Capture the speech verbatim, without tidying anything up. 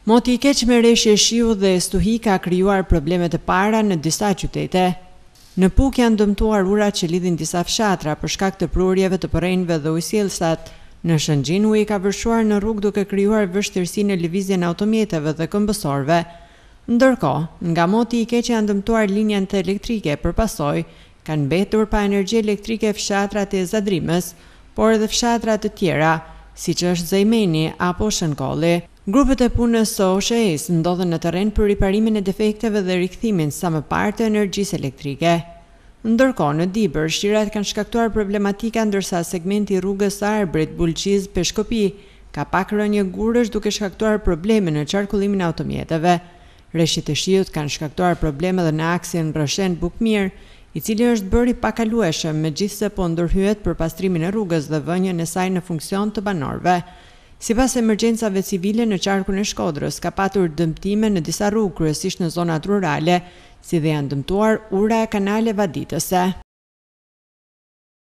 Moti i keq me rreshje shiu dhe stuhi ka krijuar probleme të para në disa qytete. Në Puk janë dëmtuar urat që lidhin disa fshatra për shkak të prurjeve të përrenjve dhe ujësjellsat. Në Shëngjin uji ka vërshuar në rrugë duke krijuar vështirësi në lëvizjen automjeteve dhe këmbësorëve. Ndërkohë, nga Moti i keq janë dëmtuar linjat elektrike, për pasojë kanë mbetur pa energji elektrike fshatrat e Zadrimës, por edhe fshatrat të tjera, siç është Zejmeni apo Shënkolli. Grupet e punës së O S H E-s ndodhen në terren për riparimin e defekteve dhe rikthimin sa më parë të energjisë elektrike. Ndërkohë, në Dibër, shqirat kanë shkaktuar problematika ndërsa segmenti i rrugës së Arbrit Bulqiz-Peshkopi ka pak rënje gurësh duke shkaktuar probleme në qarkullimin e automjeteve. Reshjet e shiut kanë shkaktuar probleme edhe në Aksi Rrëshen-Bukmirë, i cili është bërë i pakalueshëm, megjithse po ndërhyet për pastrimin e rrugës dhe vënien e saj në funksion të banorëve. Sipas emergjencave civile, në qarkun e Shkodrës ka patur dëmtime në disa rrugë, kryesisht në zonat rurale, si dhe janë dëmtuar ura e kanale vaditëse.